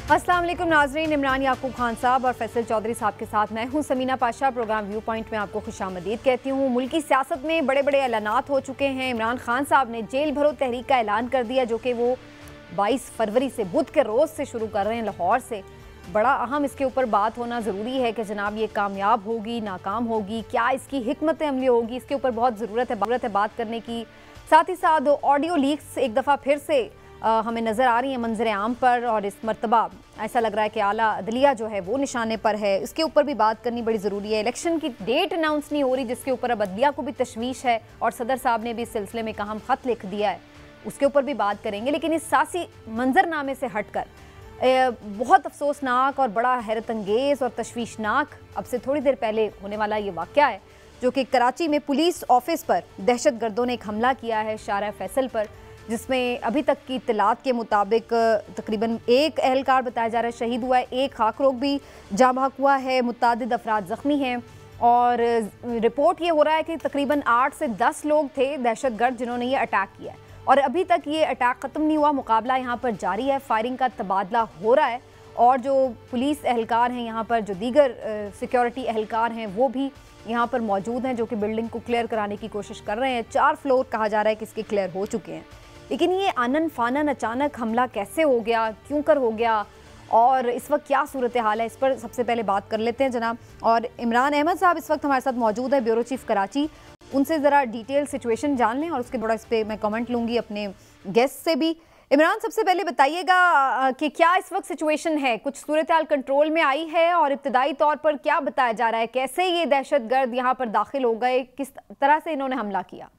अस्सलाम वालेकुम नाजरीन, इमरान याकूब खान साहब और फैसल चौधरी साहब के साथ मैं हूं Samina Pasha. Program viewpoint में आपको खुशामदीद कहती हूं। मुल्की सियासत में बड़े बड़े ऐलानात हो चुके हैं। इमरान खान साहब ने जेल भरो तहरीक का ऐलान कर दिया, जो कि वो 22 फरवरी से बुध के रोज़ से शुरू कर रहे हैं लाहौर से। बड़ा अहम इसके ऊपर बात होना ज़रूरी है कि जनाब ये कामयाब होगी, नाकाम होगी, क्या इसकी हिकमत अमली होगी, इसके ऊपर बहुत ज़रूरत है बात करने की। साथ ही साथ ऑडियो लीक्स एक दफ़ा फिर से हमें नज़र आ रही है मंजर आम पर, और इस मरतबा ऐसा लग रहा है कि आला अदलिया जो है वो निशाने पर है। इसके ऊपर भी बात करनी बड़ी ज़रूरी है। इलेक्शन की डेट अनाउंस नहीं हो रही, जिसके ऊपर अब अदलिया को भी तशवीश है, और सदर साहब ने भी इस सिलसिले में कहा खत लिख दिया है, उसके ऊपर भी बात करेंगे। लेकिन इस सासी मंजरनामे से हटकर बहुत अफसोसनाक और बड़ा हैरत अंगेज़ और तशवीशनाक अब से थोड़ी देर पहले होने वाला ये वाक़या है, जो कि कराची में पुलिस ऑफिस पर दहशत गर्दों ने एक हमला किया है शारा फैसल पर, जिसमें अभी तक की इत्तलात के मुताबिक तकरीबन एक एहलकार बताया जा रहा है शहीद हुआ है, एक खाकरोग भी जाँ बहक हुआ है, मुतअद्दिद अफराद ज़ख्मी हैं। और रिपोर्ट ये हो रहा है कि तकरीबन 8 से 10 लोग थे दहशत गर्द जिन्होंने ये अटैक किया है, और अभी तक ये अटैक ख़त्म नहीं हुआ। मुकाबला यहाँ पर जारी है, फायरिंग का तबादला हो रहा है, और जो पुलिस एहलकार हैं यहाँ पर, जो दीगर सिक्योरिटी एहलकार हैं, वो भी यहाँ पर मौजूद हैं, जो कि बिल्डिंग को क्लियर कराने की कोशिश कर रहे हैं। 4 फ्लोर कहा जा रहा है कि इसके क्लियर हो चुके हैं। लेकिन ये आनन फानन अचानक हमला कैसे हो गया, क्यों कर हो गया, और इस वक्त क्या सूरत हाल है, इस पर सबसे पहले बात कर लेते हैं जनाब। और इमरान अहमद साहब इस वक्त हमारे साथ मौजूद है, ब्यूरो चीफ कराची। उनसे ज़रा डिटेल सिचुएशन जान लें, और उसके थोड़ा इस पर मैं कमेंट लूँगी अपने गेस्ट से भी। इमरान, सबसे पहले बताइएगा कि क्या इस वक्त सिचुएशन है, कुछ सूरत हाल कंट्रोल में आई है, और इब्तदाई तौर पर क्या बताया जा रहा है, कैसे ये दहशत गर्द यहाँ पर दाखिल हो गए, किस तरह से इन्होंने हमला किया?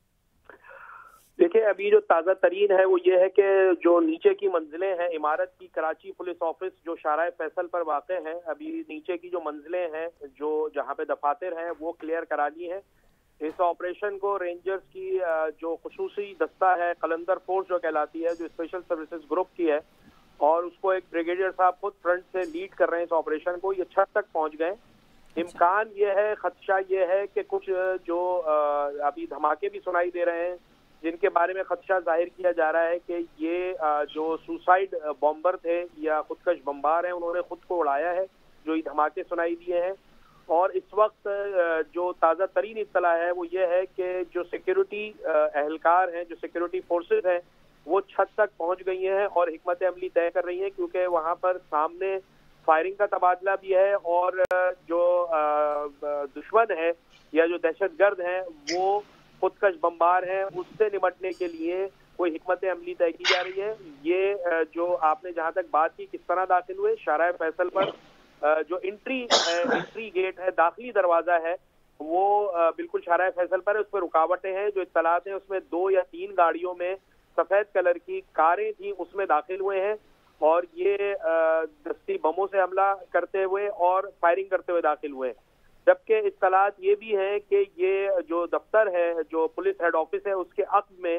देखिए, अभी जो ताज़ा तरीन है वो ये है कि जो नीचे की मंजिलें हैं इमारत की, कराची पुलिस ऑफिस जो शारा फैसल पर वाक़े हैं, अभी नीचे की जो मंजिलें हैं, जो जहाँ पे दफातर हैं, वो क्लियर करानी है। इस ऑपरेशन को रेंजर्स की जो खुसूसी दस्ता है, कलंदर फोर्स जो कहलाती है, जो स्पेशल सर्विसेज ग्रुप की है, और उसको एक ब्रिगेडियर साहब खुद फ्रंट से लीड कर रहे हैं इस ऑपरेशन को। ये छत तक पहुँच गए। इम्कान ये है, खदशा ये है कि कुछ जो अभी धमाके भी सुनाई दे रहे हैं, जिनके बारे में खदशा जाहिर किया जा रहा है कि ये जो सुसाइड बॉम्बर थे या खुदकश बम्बार हैं, उन्होंने खुद को उड़ाया है, जो ये धमाके सुनाई दिए हैं। और इस वक्त जो ताज़ा तरीन इत्तला है वो ये है कि जो सिक्योरिटी एहलकार हैं, जो सिक्योरिटी फोर्सेज हैं, वो छत तक पहुंच गई हैं और हिकमत अमली तय कर रही हैं, क्योंकि वहाँ पर सामने फायरिंग का तबादला भी है, और जो दुश्मन है या जो दहशत गर्द हैं वो खुदकश बम्बार हैं, उससे निपटने के लिए कोई हिकमत अमली तय की जा रही है। ये जो आपने जहां तक बात की किस तरह दाखिल हुए, शारा फैसल पर जो एंट्री गेट है, दाखिली दरवाजा है, वो बिल्कुल शारा फैसल पर है। उस पर रुकावटें हैं, जो इत्तलात हैं उसमें 2 या 3 गाड़ियों में सफेद कलर की कारें थी, उसमें दाखिल हुए हैं, और ये दस्ती बमों से हमला करते हुए और फायरिंग करते हुए दाखिल हुए हैं। जबकि इत्तलात ये भी है कि ये जो दफ्तर है, जो पुलिस हेड ऑफिस है, उसके अक्स में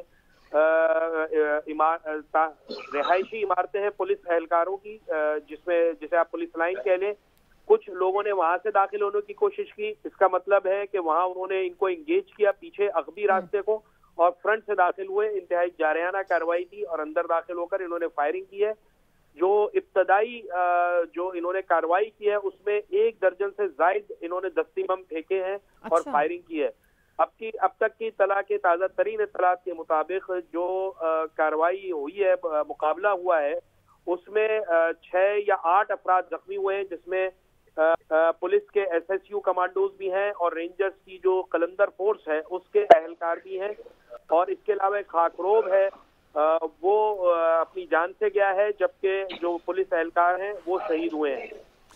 रिहायशी इमारतें हैं पुलिस एहलकारों की, जिसे आप पुलिस लाइन कह लें। कुछ लोगों ने वहां से दाखिल होने की कोशिश की। इसका मतलब है कि वहां उन्होंने इनको इंगेज किया पीछे अगबी रास्ते को, और फ्रंट से दाखिल हुए। इंतहाई जारहाना कार्रवाई थी, और अंदर दाखिल होकर इन्होंने फायरिंग की है। जो इब्तदाई जो इन्होंने कार्रवाई की है उसमें 1 दर्जन से जायद इन्होंने दस्ती बम फेंके हैं और फायरिंग की है। अब तक की तला के ताज़ा तरीन इत्तलात के मुताबिक जो कार्रवाई हुई है, मुकाबला हुआ है, उसमें 6 या 8 अफराद जख्मी हुए हैं, जिसमें पुलिस के SSU कमांडोज भी हैं, और रेंजर्स की जो कलंदर फोर्स है उसके एहलकार भी हैं, और इसके अलावा एक खाकरोब है, वो अपनी जान से गया है, जबकि जो पुलिस एहलकार हैं वो शहीद हुए हैं।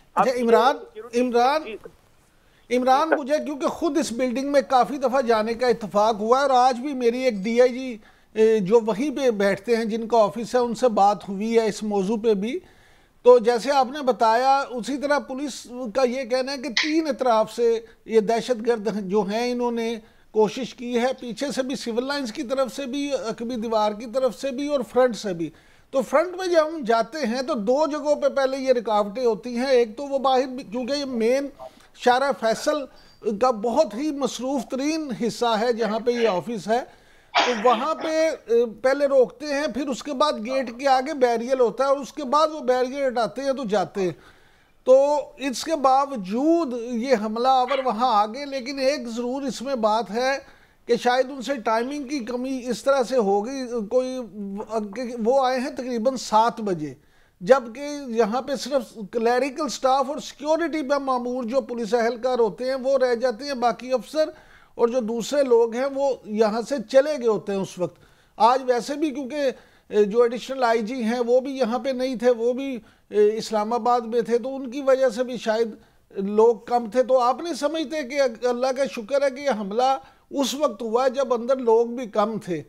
अच्छा, इमरान मुझे क्योंकि खुद इस बिल्डिंग में काफ़ी दफ़ा जाने का इत्तेफाक हुआ है, और आज भी मेरी एक DIG जो वहीं पे बैठते हैं, जिनका ऑफिस है, उनसे बात हुई है इस मौजू पे भी। तो जैसे आपने बताया, उसी तरह पुलिस का ये कहना है कि 3 अतराफ से ये दहशतगर्द जो हैं इन्होंने कोशिश की है, पीछे से भी, सिविल लाइंस की तरफ से भी, अकबी दीवार की तरफ से भी, और फ्रंट से भी। तो फ्रंट में जब हम जाते हैं तो 2 जगहों पे पहले ये रुकावटें होती हैं। एक तो वो बाहर, क्योंकि ये मेन शारा फैसल का बहुत ही मसरूफ़ तरीन हिस्सा है जहाँ पे ये ऑफिस है, तो वहां पे पहले रोकते हैं, फिर उसके बाद गेट के आगे बैरियर होता है और उसके बाद वो बैरियर हटाते हैं तो जाते हैं। तो इसके बावजूद ये हमलावर वहां आ गए। लेकिन एक ज़रूर इसमें बात है कि शायद उनसे टाइमिंग की कमी इस तरह से हो गई, कोई वो आए हैं तकरीबन 7 बजे, जबकि यहाँ पे सिर्फ क्लैरिकल स्टाफ और सिक्योरिटी पे मामूर जो पुलिस एहलकार होते हैं वो रह जाते हैं, बाकी अफसर और जो दूसरे लोग हैं वो यहाँ से चले गए होते हैं उस वक्त। आज वैसे भी क्योंकि जो एडिशनल आईजी हैं वो भी यहाँ पे नहीं थे, वो भी इस्लामाबाद में थे, तो उनकी वजह से भी शायद लोग कम थे। तो आप नहीं समझते कि अल्लाह का शुक्र है कि यह हमला उस वक्त हुआ जब अंदर लोग भी कम थे?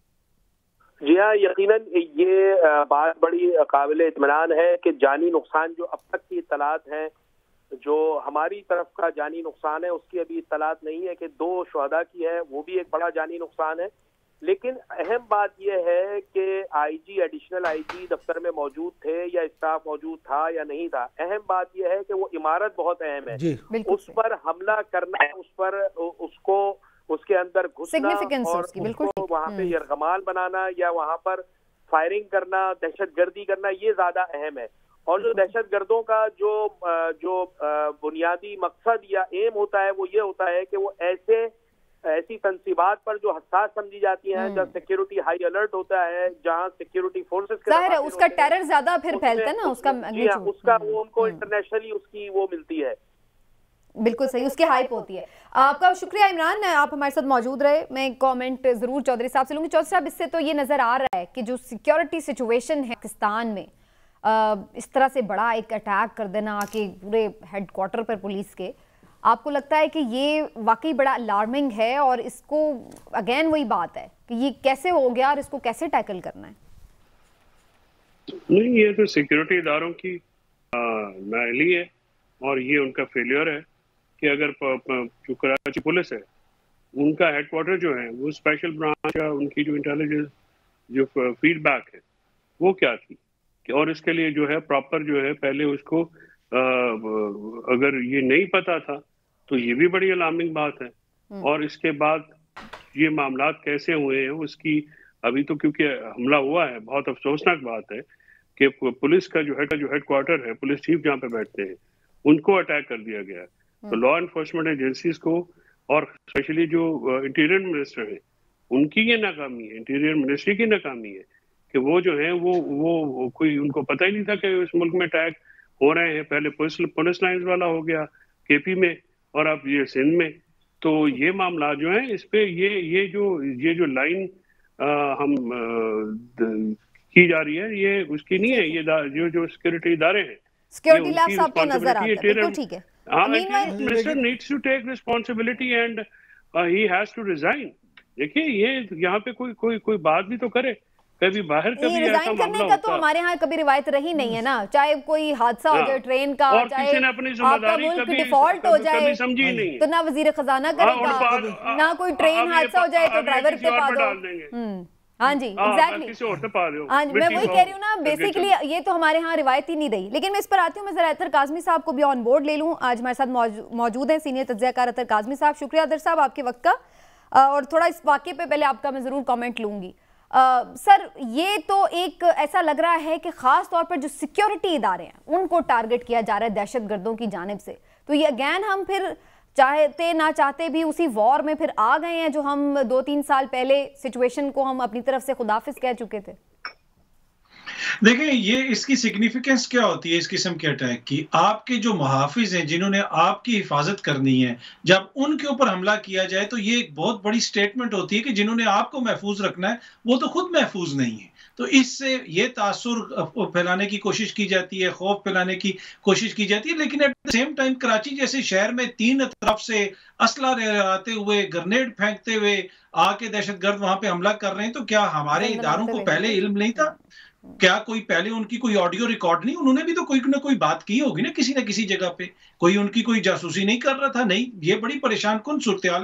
जी हाँ, यकीनन ये बात बड़ी काबिल इत्मीनान है कि जानी नुकसान जो अब तक की इत्तलात हैं, जो हमारी तरफ का जानी नुकसान है उसकी अभी इत्तलात नहीं है कि 2 शुहदा की है, वो भी एक बड़ा जानी नुकसान है। लेकिन अहम बात यह है कि आईजी, एडिशनल आईजी दफ्तर में मौजूद थे या स्टाफ मौजूद था या नहीं था। अहम बात यह है कि वो इमारत बहुत अहम है, उस पर हमला करना, उस पर उसको उसके अंदर घुसना और उसको वहाँ पे यरगमाल बनाना या वहाँ पर फायरिंग करना, दहशतगर्दी करना, ये ज्यादा अहम है। और जो दहशतगर्दों का जो बुनियादी मकसद या एम होता है वो ये होता है कि वो ऐसी तंसीबात पर जो हसास समझी जाती हैं, जहाँ सिक्योरिटी हाई अलर्ट होता है, जहाँ सिक्योरिटी फोर्सेस के उसका टेरर ज्यादा फिर फैलता है ना, उसका वो उनको इंटरनेशनली उसकी वो मिलती है। बिल्कुल सही, उसकी हाइप होती है। आपका शुक्रिया इमरान, आप हमारे साथ मौजूद रहे। मैं कमेंट जरूर चौधरी साहब से लूंगी। चौधरी साहब, इससे तो ये नजर आ रहा है कि जो सिक्योरिटी सिचुएशन है पाकिस्तान में, इस तरह से बड़ा एक अटैक कर देना आके पूरे हेडक्वार्टर पर पुलिस के, आपको लगता है कि ये वाकई बड़ा अलार्मिंग है और इसको अगेन वही बात है कि ये कैसे हो गया और इसको कैसे टैकल करना है? नहीं, ये तो सिक्योरिटी इदारों की नाअहली है और ये उनका फेलियर है कि अगर जो कराची पुलिस है उनका हेडक्वार्टर जो है वो स्पेशल ब्रांच या उनकी जो इंटेलिजेंस जो फीडबैक है वो क्या थी, और इसके लिए जो है प्रॉपर जो है पहले उसको अगर ये नहीं पता था तो ये भी बड़ी अलार्मिंग बात है। और इसके बाद ये मामला कैसे हुए हैं उसकी अभी तो, क्योंकि हमला हुआ है, बहुत अफसोसनाक बात है कि पुलिस का जो हेडक्वार्टर है, पुलिस चीफ जहाँ पे बैठते हैं, उनको अटैक कर दिया गया। तो लॉ एनफोर्समेंट एजेंसीज को और स्पेशली जो इंटीरियर मिनिस्टर है उनकी ये नाकामी है, इंटीरियर मिनिस्ट्री की नाकामी है कि वो जो है वो कोई उनको पता ही नहीं था कि इस मुल्क में अटैक हो रहे हैं। पहले पुलिस लाइंस वाला हो गया केपी में और अब ये सिंध में। तो ये मामला जो है इस पे ये जो लाइन हम की जा रही है ये उसकी नहीं है। ये जो सिक्योरिटी इदारे हैं, सिक्योरिटी लैब्स आपको नजर आते हैं, बिल्कुल ठीक है। Minister needs to take responsibility and he has to resign. देखिए ये यहाँ पे कोई बात भी तो करे, कभी बाहर कभी रिजाइन करने का तो हमारे यहाँ कभी रिवायत रही नहीं है ना, चाहे कोई हादसा हो जाए ट्रेन का, चाहे आपका मुल्क डिफॉल्ट हो जाए तो ना वजीर खजाना करेगा, ना कोई ट्रेन हादसा हो जाए तो ड्राइवर पे पा दो। हाँ जी, एग्जैक्टली। हाँ, मैं वही कह रही हूँ ना, बेसिकली ये तो हमारे यहाँ रिवायत ही नहीं रही। लेकिन मैं इस पर आती हूँ, मैं जरा अतर काज़मी साहब को भी ऑन बोर्ड ले लूँ। आज हमारे साथ मौजूद हैं सीनियर तज्ज़ियाकार अतर काज़मी साहब। शुक्रिया अतर साहब आपके वक्त का। और थोड़ा इस वाक़े पे पहले आपका मैं ज़रूर कमेंट लूँगी। सर, ये तो एक ऐसा लग रहा है कि ख़ास तौर पर जो सिक्योरिटी इदारे हैं उनको टारगेट किया जा रहा है दहशतगर्दों की जानिब से। तो ये अगैन हम फिर चाहते ना चाहते भी उसी वॉर में फिर आ गए हैं जो हम 2-3 साल पहले सिचुएशन को हम अपनी तरफ से खुदाफिज कह चुके थे। देखें, ये इसकी सिग्निफिकेंस क्या होती है इस किस्म के अटैक की? आपके जो मुहाफिज हैं जिन्होंने आपकी हिफाजत करनी है, जब उनके ऊपर हमला किया जाए तो ये एक बहुत बड़ी स्टेटमेंट होती है कि जिन्होंने आपको महफूज रखना है वो तो खुद महफूज नहीं है। तो इससे ये तासुर फैलाने की कोशिश की जाती है, खौफ फैलाने की कोशिश की जाती है। लेकिन at the same time Karachi जैसे शहर में 3 तरफ से असला लहराते हुए, ग्रेनेड फेंकते हुए आके दहशतगर्द वहां पे हमला कर रहे हैं, तो क्या हमारे इदारों को पहले इल्म नहीं था? क्या कोई पहले उनकी कोई ऑडियो रिकॉर्ड नहीं? उन्होंने भी तो कोई ना कोई बात की होगी ना किसी जगह पे। कोई उनकी कोई जासूसी नहीं कर रहा था? नहीं, ये बड़ी परेशान कुन सूरत हाल है।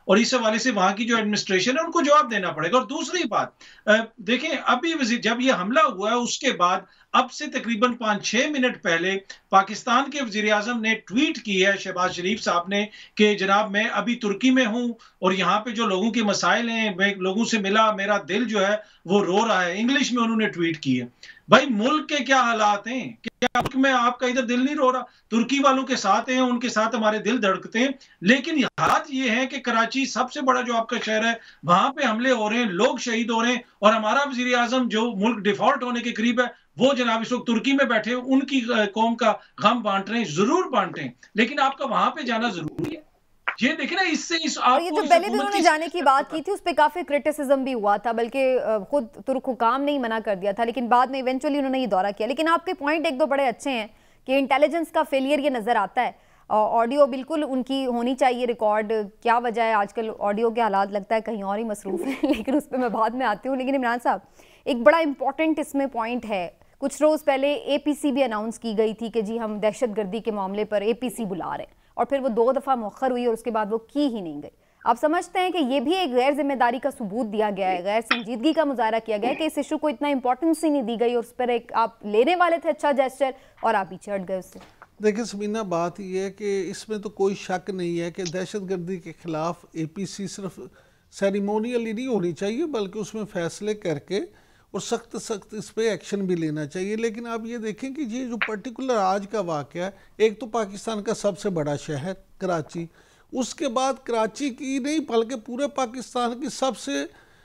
और इस हवाले से वहां की जो एडमिनिस्ट्रेशन है उनको जवाब देना पड़ेगा। और दूसरी बात, देखें अभी जब ये हमला हुआ है उसके बाद अब से तकरीबन 5-6 मिनट पहले पाकिस्तान के वजीर आजम ने ट्वीट की है, शहबाज शरीफ साहब ने, कि जनाब मैं अभी तुर्की में हूं और यहाँ पे जो लोगों के मसाइल हैं, मैं लोगों से मिला, मेरा दिल जो है वो रो रहा है। इंग्लिश में उन्होंने ट्वीट की है। भाई मुल्क के क्या हालात हैं, क्या मुल्क में आपका इधर दिल नहीं रो रहा? तुर्की वालों के साथ हैं, उनके साथ हमारे दिल धड़कते हैं, लेकिन हालात ये है कि कराची सबसे बड़ा जो आपका शहर है वहां पे हमले हो रहे हैं, लोग शहीद हो रहे हैं, और हमारा वजीर आजम जो मुल्क डिफॉल्ट होने के करीब है वो जनाब इस वक्त तुर्की में बैठे उनकी कौम का गम बांट रहे हैं। जरूर बांटें, लेकिन आपका वहां पे जाना जरूरी है। ये देखिए ना, इससे और ये जो पहले भी उन्होंने जाने की बात की थी उस पर काफी क्रिटिसिज्म भी हुआ था, बल्कि खुद तुर्क हुकाम ने ही मना कर दिया था, लेकिन बाद में इवेंचुअली उन्होंने ये दौरा किया। लेकिन आपके पॉइंट एक दो बड़े अच्छे हैं कि इंटेलिजेंस का फेलियर ये नजर आता है। ऑडियो बिल्कुल उनकी होनी चाहिए रिकॉर्ड, क्या वजह है आजकल ऑडियो के हालात लगता है कहीं और ही मसरूफ है, लेकिन उस पर मैं बाद में आती हूँ। लेकिन इमरान साहब, एक बड़ा इंपॉर्टेंट इसमें पॉइंट है, कुछ रोज पहले APC भी अनाउंस की गई थी कि जी हम दहशतगर्दी के मामले पर APC बुला रहे हैं, और फिर वो 2 दफा मौखर हुई और उसके बाद वो की ही नहीं गई। आप समझते हैं कि ये भी एक गैर जिम्मेदारी का सबूत दिया गया है, गैर संजीदगी का मुजाहरा किया गया है कि इस इशू को इतना इंपॉर्टेंस ही नहीं दी गई और उस पर एक आप लेने वाले थे अच्छा जेस्चर और आप पीछे हट गए उससे। देखिए समीना, बात यह है कि इसमें तो कोई शक नहीं है कि दहशतगर्दी के खिलाफ APC सिर्फ सेरेमोनियली नहीं होनी चाहिए, बल्कि उसमें फैसले करके और सख्त सख्त इस पर एक्शन भी लेना चाहिए। लेकिन आप ये देखें कि ये जो पर्टिकुलर आज का वाक़या है, एक तो पाकिस्तान का सबसे बड़ा शहर कराची, उसके बाद कराची की नहीं बल्कि पूरे पाकिस्तान की सबसे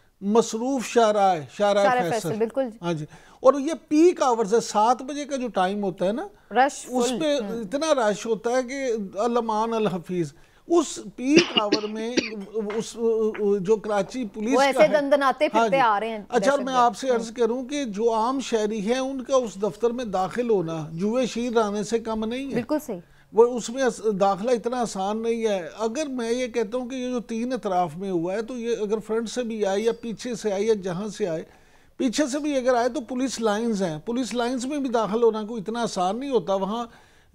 मसरूफ शाहराह फैसल, बिल्कुल। हाँ जी, और ये पीक आवर्स है, 7 बजे का जो टाइम होता है ना, रश उस पे इतना रश होता है कि अल-अमान अल-हफीज, उस पीक आवर में उस जो कराची पुलिस वो ऐसे दंदनाते फिरते आ रहे हैं। अच्छा, मैं आपसे अर्ज करूं कि जो आम शहरी है उनका उस दफ्तर में दाखिल होना जुए शीर रहने से कम नहीं है। बिल्कुल सही, वो उसमें दाखिला इतना आसान नहीं है। अगर मैं ये कहता हूँ कि ये जो 3 अतराफ में हुआ है, तो ये अगर फ्रंट से भी आए या पीछे से आए या जहाँ से आए, पीछे से भी अगर आए तो पुलिस लाइंस हैं, पुलिस लाइंस में भी दाखिल होना कोई इतना आसान नहीं होता। वहाँ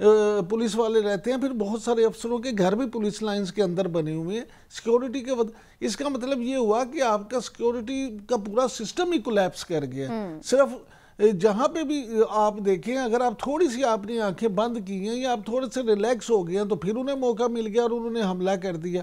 पुलिस वाले रहते हैं, फिर बहुत सारे अफसरों के घर भी पुलिस लाइंस के अंदर बने हुए हैं सिक्योरिटी के इसका मतलब ये हुआ कि आपका सिक्योरिटी का पूरा सिस्टम ही कोलैप्स कर गया। सिर्फ जहाँ पे भी आप देखें, अगर आप थोड़ी सी आपने आंखें बंद की हैं या आप थोड़े से रिलैक्स हो गए हैं, तो फिर उन्हें मौका मिल गया और उन्होंने हमला कर दिया।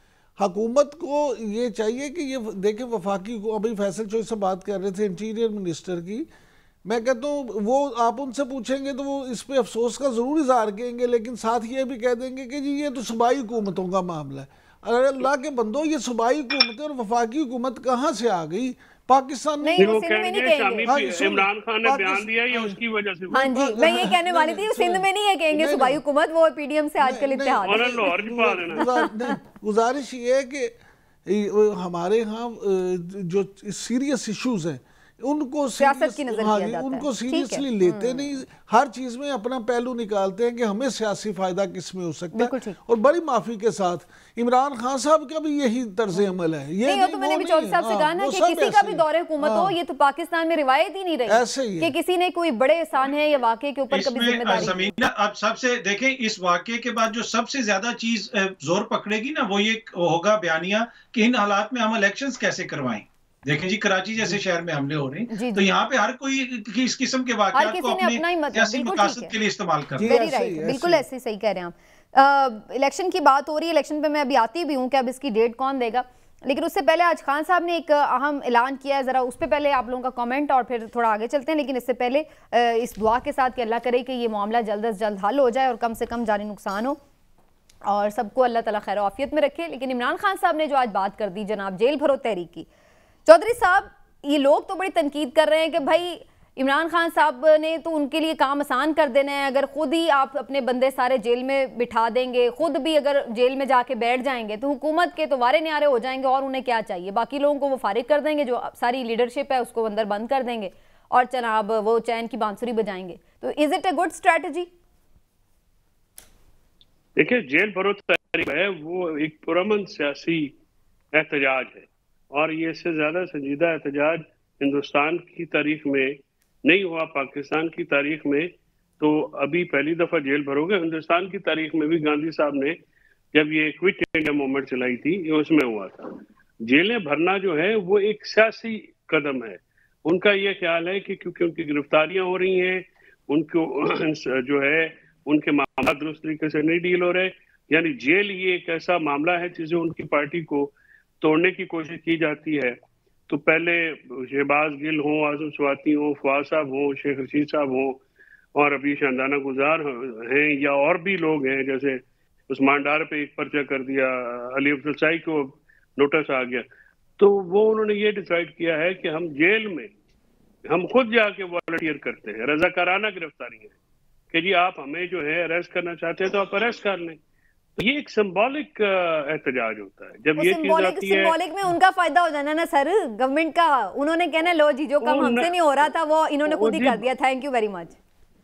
हुकूमत को ये चाहिए कि ये देखें, वफाकी को, अभी फैसल चौधरी से बात कर रहे थे इंटीरियर मिनिस्टर की, मैं कहता हूँ वो आप उनसे पूछेंगे तो वो इस पे अफसोस का ज़रूर इजहार करेंगे, लेकिन साथ ये भी कह देंगे कि जी ये तो सूबाई हुकूमतों का मामला है। अगर अल्लाह के बंदो, ये सूबाई हुकूमतें और वफाकी हुकूमत कहाँ से आ गई? पाकिस्तान नहीं, वो सिंध में नहीं कहेंगे। इमरान खान ने बयान दिया ये उसकी वजह से। हाँ जी, मैं ये कहने वाली थी, सिंध में नहीं है कहेंगे सूबाई हुकूमत, वो PDM से आजकल इत्तेहाद है। गुजारिश ये है कि हमारे यहाँ जो सीरियस इश्यूज हैं उनको सियासत की नजर किया जाता है, उनको सीरियसली लेते नहीं, हर चीज में अपना पहलू निकालते हैं कि हमें सियासी फायदा किस में हो सकता है। और बड़ी माफी के साथ इमरान खान साहब का भी यही तर्ज अमल है। ये नहीं, तो मैंने भी चौधरी साहब से कहा ना कि किसी का भी दौरे हुकूमत हो, ये तो पाकिस्तान में रिवायत ही नहीं रही ऐसे ही कि किसी ने कोई बड़े एहसान है या वाकये के ऊपर कभी जिम्मेदारी। आप सबसे देखें, इस वाकये के बाद जो सबसे ज्यादा चीज जोर पकड़ेगी ना, वो ये होगा बयानिया कि इन हालात में हम इलेक्शंस कैसे करवाएं। देखें जी, कराची जैसे शहर में हमले हो रहे हैं, तो यहाँ पे हर कोई इस किस्म के वाकयात को अपने सियासी मकासद के लिए इस्तेमाल कर रहा है। वेरी राइट, बिल्कुल ऐसे सही कह रहे हैं आप। इलेक्शन की बात हो रही है, इलेक्शन पे मैं अभी आती भी हूँ कि अब इसकी डेट कौन देगा, लेकिन उससे पहले आज खान साहब ने एक अहम ऐलान किया है, जरा उस पर पहले आप लोगों का कमेंट और फिर थोड़ा आगे चलते हैं। लेकिन इससे पहले इस दुआ के साथ कि अल्लाह करे कि ये मामला जल्द से जल्द हल हो जाए और कम से कम जानी नुकसान हो और सबको अल्लाह ताला खैर आफियत में रखे। लेकिन इमरान खान साहब ने जो आज बात कर दी जनाब जेल भरो तहरीक की, चौधरी साहब ये लोग तो बड़ी तनकीद कर रहे हैं कि भाई इमरान खान साहब ने तो उनके लिए काम आसान कर देना है, अगर खुद ही आप अपने बंदे सारे जेल में बिठा देंगे, खुद भी अगर जेल में जाके बैठ जाएंगे तो हुकूमत के तो वारे न्यारे हो जाएंगे और उन्हें क्या चाहिए, बाकी लोगों को वो फारिग कर देंगे, जो सारी लीडरशिप है उसको अंदर बंद कर देंगे और जनाब वो चैन की बांसुरी बजाएंगे। तो is it a good strategy? देखिए, जेल भरो तहरीक है वो एक पुरअमन सियासी एहतजाज है और ये इससे ज्यादा संजीदा एहतजाज हिंदुस्तान की तारीख में नहीं हुआ, पाकिस्तान की तारीख में तो अभी पहली दफा जेल भरोगे। हिंदुस्तान की तारीख में भी गांधी साहब ने जब ये क्विट इंडिया मूवमेंट चलाई थी, ये उसमें हुआ था। जेलें भरना जो है वो एक सियासी कदम है। उनका ये ख्याल है कि क्योंकि उनकी गिरफ्तारियां हो रही हैं, उनको जो है उनके मामला दुरुस्त तरीके से नहीं डील हो रहे, यानी जेल ये एक ऐसा मामला है जिसे उनकी पार्टी को तोड़ने की कोशिश की जाती है। तो पहले शहबाज गिल हो, आजम स्वाति हो, फवाद साहब हो, शेख रशीद साहब हो, और अभी शानदाना गुजार हैं, या और भी लोग हैं, जैसे उस्मान डार पे एक पर्चा कर दिया, अली अफजल शाही को नोटिस आ गया। तो वो उन्होंने ये डिसाइड किया है कि हम जेल में हम खुद जाके वॉलंटियर करते हैं, रजाकाराना गिरफ्तारी है कि जी आप हमें जो है अरेस्ट करना चाहते हैं तो आप अरेस्ट कर लें। तो ये एक सिंबॉलिक एहतजाज होता है। जब ये चीज आती है, सिंबॉलिक में उनका फायदा हो जाना ना सर, गवर्नमेंट का। उन्होंने कहना लो जी जो काम हमसे नहीं हो रहा था वो इन्होंने खुद ही कर दिया, थैंक यू वेरी मच।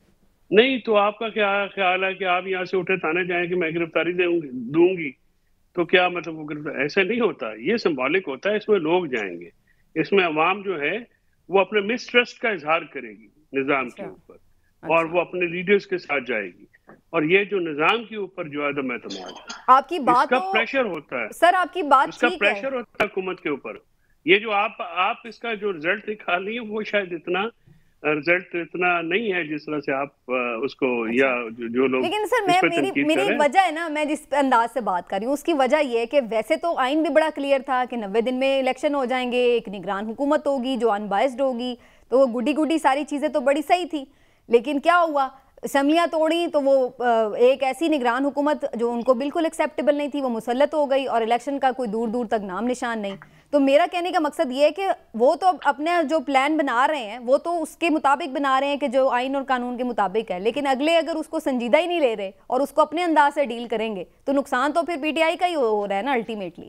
नहीं तो आपका क्या ख्याल है कि आप यहाँ से उठे थाने जाएं कि मैं गिरफ्तारी दूंगी, तो क्या मतलब वो गिरफ्तार? ऐसा नहीं होता, ये सिंबॉलिक होता है। इसमें लोग जाएंगे, इसमें अवाम जो है वो अपने मिसट्रस्ट का इजहार करेगी निजाम के ऊपर, और वो अपने लीडर्स के साथ जाएगी, और ये जो निजाम के ऊपर जो अदम एतमाद, आपकी बात इसका प्रेशर होता है सर, आपकी बात इसका प्रेशर होता है हुकूमत के ऊपर। ये जो आप इसका जो रिजल्ट निकाल रही है वो शायद इतना रिजल्ट इतना नहीं है जिस तरह से आप उसको या जो लोग। लेकिन सर मेरी एक वजह है ना, मैं जिस अंदाज से बात कर रही हूँ उसकी वजह ये है कि वैसे तो आइन भी बड़ा क्लियर था कि 90 दिन में इलेक्शन हो जाएंगे, एक निगरान हुकूमत होगी जो अनबाइस्ड होगी, तो वो गुडी सारी चीजें तो बड़ी सही थी। लेकिन क्या हुआ, असम्बलियाँ तोड़ी तो वो एक ऐसी निगरान हुकूमत जो उनको बिल्कुल एक्सेप्टेबल नहीं थी वो मुसल्लत हो गई, और इलेक्शन का कोई दूर दूर तक नाम निशान नहीं। तो मेरा कहने का मकसद ये है कि वो तो अपने जो प्लान बना रहे हैं वो तो उसके मुताबिक बना रहे हैं कि जो आइन और कानून के मुताबिक है, लेकिन अगले अगर उसको संजीदा ही नहीं ले रहे और उसको अपने अंदाज से डील करेंगे तो नुकसान तो फिर पीटीआई का ही हो रहा है ना अल्टीमेटली।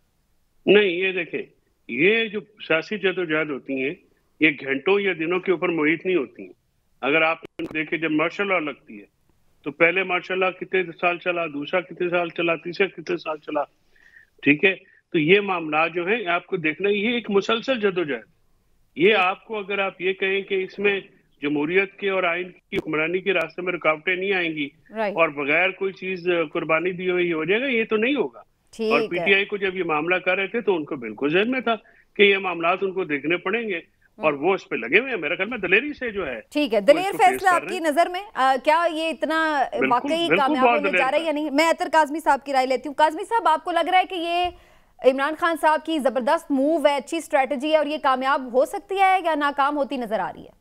नहीं, ये देखें, ये जो सियासी जदोजहद होती हैं ये घंटों या दिनों के ऊपर मुहित नहीं होती हैं। अगर आप देखें, जब मार्शल लॉ लगती है तो पहले मार्शल लॉ कितने साल चला, दूसरा कितने साल चला, तीसरा कितने साल चला, ठीक है। तो ये मामला जो है आपको देखना, ये एक मुसलसल जदोजहद। ये आपको अगर आप ये कहें कि इसमें जमहूरियत के और आइन की हुक्मरानी के रास्ते में रुकावटें नहीं आएंगी और बगैर कोई चीज कुर्बानी दी हुई हो जाएगा, ये तो नहीं होगा। और पीटीआई को जब ये मामला कर रहे थे तो उनको बिल्कुल ज़हन में था कि ये मामला उनको देखने पड़ेंगे, और वो उस पे लगे हुए हैं मेरे ख्याल में दलेरी से जो है। ठीक है, दलेर फैसला आपकी नजर में क्या ये इतना वाकई कामयाब होने जा रहा है या नहीं? मैं अतर काज़मी साहब की राय लेती हूँ। काज़मी साहब, आपको लग रहा है कि ये इमरान खान साहब की जबरदस्त मूव है, अच्छी स्ट्रेटजी है, और ये कामयाब हो सकती है या नाकाम होती नजर आ रही है?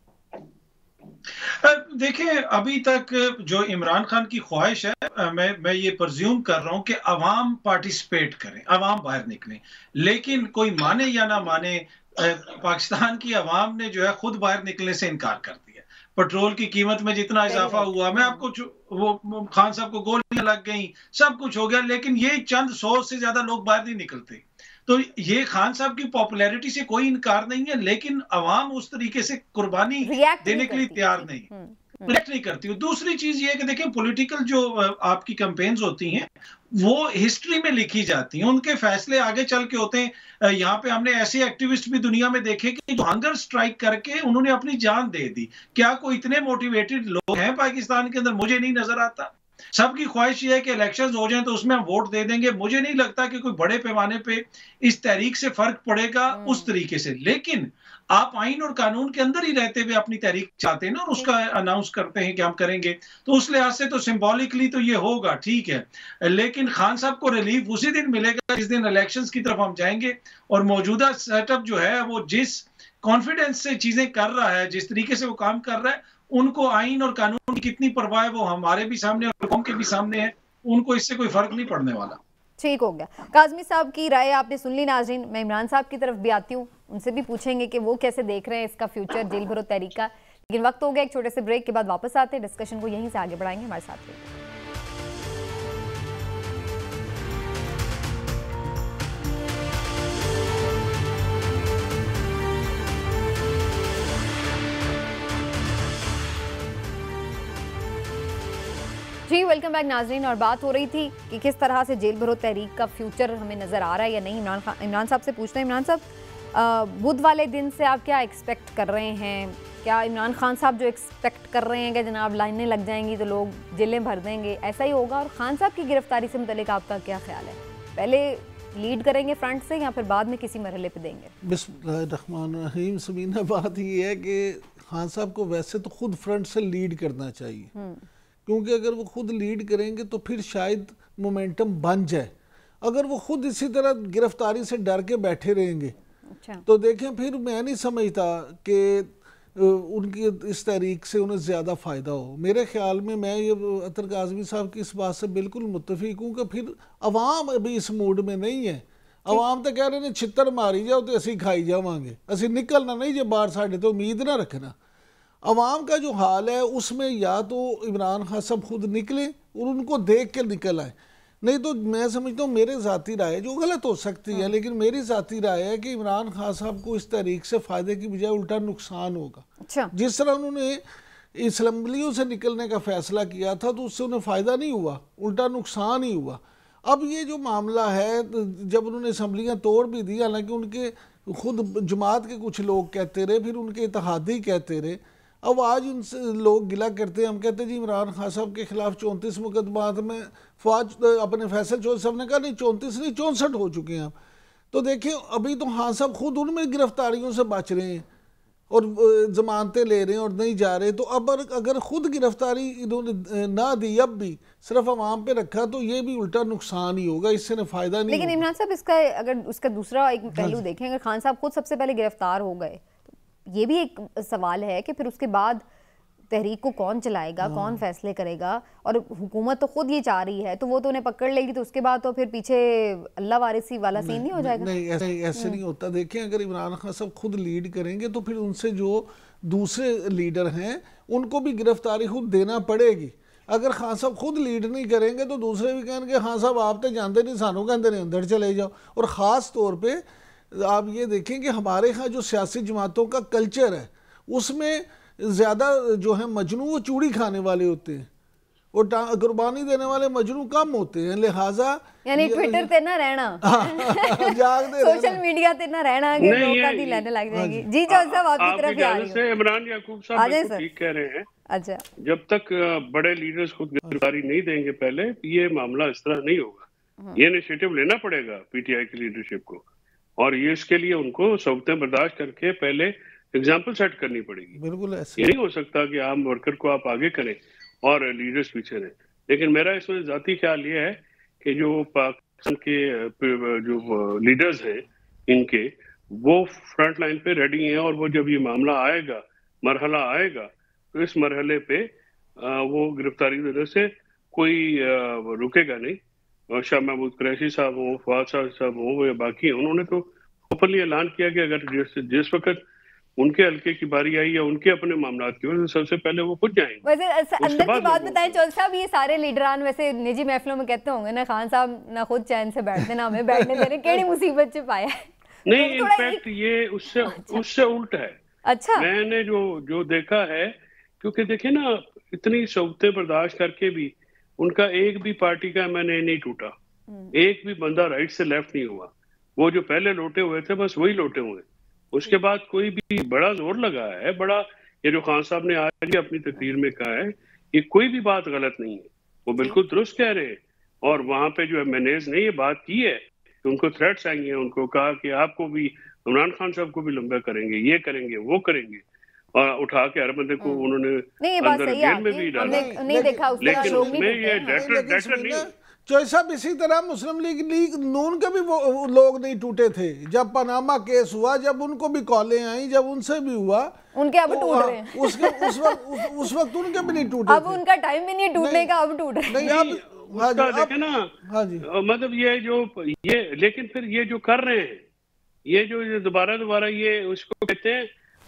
देखिए, अभी तक जो इमरान खान की ख्वाहिश है, मैं ये प्रज्यूम कर रहा हूं कि अवाम पार्टिसिपेट करें, अवाम बाहर निकलें, लेकिन कोई माने या ना माने पाकिस्तान की अवाम ने जो है खुद बाहर निकलने से इनकार कर दिया। पेट्रोल की कीमत में जितना इजाफा हुआ, मैं आपको वो खान साहब को गोलियां लग गई, सब कुछ हो गया, लेकिन ये चंद 100 से ज्यादा लोग बाहर नहीं निकलते। तो ये खान साहब की पॉपुलैरिटी से कोई इनकार नहीं है, लेकिन अवाम उस तरीके से कुर्बानी देने के लिए तैयार नहीं, रिएक्ट नहीं करती। दूसरी चीज ये है कि देखिए, पॉलिटिकल जो आपकी कैंपेन्स होती हैं वो हिस्ट्री में लिखी जाती हैं, उनके फैसले आगे चल के होते हैं। यहाँ पे हमने ऐसे एक्टिविस्ट भी दुनिया में देखे कि जो हंगर स्ट्राइक करके उन्होंने अपनी जान दे दी। क्या कोई इतने मोटिवेटेड लोग हैं पाकिस्तान के अंदर? मुझे नहीं नजर आता। सबकी ख्वाहिश ये है कि इलेक्शंस हो जाएं तो उसमें हम वोट दे देंगे। मुझे नहीं लगता कि कोई बड़े पैमाने पे इस तहरीक से फर्क पड़ेगा उस तरीके से। लेकिन आप आइन और कानून के अंदर ही रहते हुए अपनी तहरीक चाहते हैं ना, और उसका अनाउंस करते हैं कि हम करेंगे, तो उस लिहाज से तो सिंबॉलिकली तो ये होगा, ठीक है। लेकिन खान साहब को रिलीफ उसी दिन मिलेगा जिस दिन इलेक्शंस की तरफ हम जाएंगे, और मौजूदा सेटअप जो है वो जिस कॉन्फिडेंस से चीजें कर रहा है, जिस तरीके से वो काम कर रहा है, उनको आइन और कानून की कितनी परवाह है वो हमारे भी सामने और कौम के भी सामने है। उनको इससे कोई फर्क नहीं पड़ने वाला। ठीक हो गया। काज़मी साहब की राय आपने सुन ली नाज़रीन। मैं इमरान साहब की तरफ भी आती हूँ, उनसे भी पूछेंगे कि वो कैसे देख रहे हैं इसका फ्यूचर जेल भरो तहरीक का। लेकिन वक्त हो गया एक छोटे से ब्रेक के बाद वापस आते हैं, डिस्कशन को यहीं से आगे बढ़ाएंगे। हमारे साथ रहिए। जी वेलकम बैक नाजरीन। और बात हो रही थी कि किस तरह से जेल भरो तहरीक का फ्यूचर हमें नज़र आ रहा है या नहीं। इमरान साहब से पूछते हैं। इमरान साहब, बुध वाले दिन से आप क्या एक्सपेक्ट कर रहे हैं? क्या इमरान खान साहब जो एक्सपेक्ट कर रहे हैं कि जनाब लाइनें लग जाएंगी तो लोग जेलें भर देंगे, ऐसा ही होगा? और खान साहब की गिरफ्तारी से मुतल्लिक आपका क्या ख्याल है? पहले लीड करेंगे फ्रंट से या फिर बाद में किसी मरहले पे देंगे? बिस्मिल्लाहिर्रहमानिर्रहीम। समीना, बात ये है कि खान साहब को वैसे तो खुद फ्रंट से लीड करना चाहिए, क्योंकि अगर वो खुद लीड करेंगे तो फिर शायद मोमेंटम बन जाए। अगर वो खुद इसी तरह गिरफ्तारी से डर के बैठे रहेंगे तो देखें, फिर मैं नहीं समझता कि उनकी इस तहरीक से उन्हें ज़्यादा फ़ायदा हो। मेरे ख्याल में मैं ये अतर काज़मी साहब की इस बात से बिल्कुल मुत्तफिक हूँ कि फिर अवाम अभी इस मूड में नहीं है। अवाम तो कह रहे हैं छितर मारी जाओ तो असी खाई जावांगे, असी निकलना नहीं जो बाहर, साढ़े तो उम्मीद ना रखना। अवाम का जो हाल है उसमें या तो इमरान खान साहब खुद निकले और उनको देख के निकल आए, नहीं तो मैं समझता हूँ, मेरे ज़ाती राय जो गलत हो सकती है लेकिन मेरी ज़ाती राय है कि इमरान खान साहब को इस तहरीक से फ़ायदे की बजाय उल्टा नुकसान होगा। अच्छा। जिस तरह उन्होंने असम्बलियों से निकलने का फैसला किया था तो उससे उन्हें फ़ायदा नहीं हुआ, उल्टा नुकसान ही हुआ। अब ये जो मामला है, जब उन्होंने असम्बलियाँ तोड़ भी दी, हालांकि उनके खुद जमात के कुछ लोग कहते रहे, फिर उनके इत्तेहादी कहते रहे, अब आज उनसे लोग गिला करते हैं। हम कहते हैं जी इमरान खान साहब के खिलाफ 34 मुकदमात में फौज अपने फैसल चौधरी साहब ने कहा नहीं 34 नहीं 64 हो चुके हैं। तो देखिए अभी तो खान साहब खुद उनमें गिरफ्तारियों से बच रहे हैं और जमानतें ले रहे हैं और नहीं जा रहे। तो अब अगर खुद गिरफ्तारी इन्होंने ना दी, अब भी सिर्फ अवाम पे रखा, तो ये भी उल्टा नुकसान ही होगा, इससे ना फायदा नहीं। लेकिन इमरान साहब इसका अगर उसका दूसरा एक पहलू देखें, अगर खान साहब खुद सबसे पहले गिरफ्तार हो गए, ये भी एक सवाल है कि फिर उसके बाद तहरीक को कौन चलाएगा, कौन फैसले करेगा? और हुकूमत तो खुद ये चाह रही है तो वो तो उन्हें पकड़ लेगी, तो उसके बाद तो फिर पीछे अल्लाह वारिसी वाला सीन नहीं हो जाएगा? नहीं, ऐसे नहीं होता। देखें, अगर इमरान खान साहब खुद लीड करेंगे तो फिर उनसे जो दूसरे लीडर हैं उनको भी गिरफ्तारी खुद देना पड़ेगी। अगर खान साहब खुद लीड नहीं करेंगे तो दूसरे भी कहेंगे खान साहब आप तो जानते नहीं, सानू कहते नहीं अंदर चले जाओ। और ख़ास तौर पर आप ये देखें कि हमारे यहाँ जो सियासी जमातों का कल्चर है उसमें ज़्यादा जो है मजनू वो चूड़ी खाने वाले होते हैं और कुर्बानी देने वाले मजनू कम होते हैं। लिहाजा यानी ट्विटर पे ना रहना, सोशल मीडिया पे ना रहना कि लोग का दिल लेने लग जाएंगे। जी चौधरी साहब आपकी तरफ आ रही है। इमरान याकूब साहब बिल्कुल ठीक कह रहे हैं। अच्छा, जब तक बड़े लीडर्स खुद गिरफ्तारी नहीं देंगे पहले, ये मामला इस तरह नहीं होगा। ये इनिशिएटिव लेना पड़ेगा पीटीआई की लीडरशिप को, और ये इसके लिए उनको सौतें बर्दाश्त करके पहले एग्जाम्पल सेट करनी पड़ेगी। बिल्कुल ऐसे ये नहीं हो सकता कि आम वर्कर को आप आगे करें और लीडर्स पीछे रहे। लेकिन मेरा इसमें जाती ख्याल ये है कि जो पाकिस्तान के जो लीडर्स हैं इनके, वो फ्रंट लाइन पे रेडी हैं, और वो जब ये मामला आएगा, मरहला आएगा, तो इस मरहले पे वो गिरफ्तारी देने से कोई रुकेगा नहीं। और शाह महमूद कुरैशी साहब हो, फवाद साहब हो या बाकी, उन्होंने तो ओपनली ऐलान किया कि अगर जिस वक्त उनके हल्के की बारी आई या उनके अपने मामला की हो, तो सबसे पहले वो खुद जाएंगे। वैसे अंदर की बात बताएं चौधरी साहब, ये सारे लीडरान वैसे निजी महफिलों में कहते होंगे ना, खान साहब ना खुद चैन से बैठते ना हमें बैठने दे रहे, केड़ी मुसीबत च पाया है? नहीं, इनफैक्ट ये उससे उल्टा है। अच्छा, मैंने जो देखा है, क्योंकि देखे ना, इतनी सौतें बर्दाश्त करके भी उनका एक भी पार्टी का एमएनए नहीं टूटा, एक भी बंदा राइट से लेफ्ट नहीं हुआ। वो जो पहले लौटे हुए थे बस वही लौटे हुए। उसके बाद कोई भी बड़ा जोर लगा है, बड़ा, ये जो खान साहब ने आज ही अपनी तकरीर में कहा है, ये कोई भी बात गलत नहीं है, वो बिल्कुल दुरुस्त कह रहे हैं। और वहां पे जो एमएनएज ने ये बात की है कि उनको थ्रेट्स आई हैं, उनको कहा कि आपको भी, इमरान खान साहब को भी लंबा करेंगे, ये करेंगे, वो करेंगे, और उठा के हर बंदे को उन्होंने अंदर जेल में भी डाला। लेकिन उसमें ये डेटर नहीं। चौधरी साहब, इसी तरह मुस्लिम लीग नून के भी वो लोग नहीं टूटे थे जब पनामा केस हुआ, जब उनको भी कॉलें आई, जब उनसे भी हुआ, उनके अब टूट रहे हैं। उस वक्त उनके भी नहीं टूटे, अब उनका टाइम भी नहीं टूटने का, अब टूट रहे हैं। देखे ना, मतलब ये लेकिन फिर ये जो कर रहे हैं, ये जो दोबारा ये उसको कहते हैं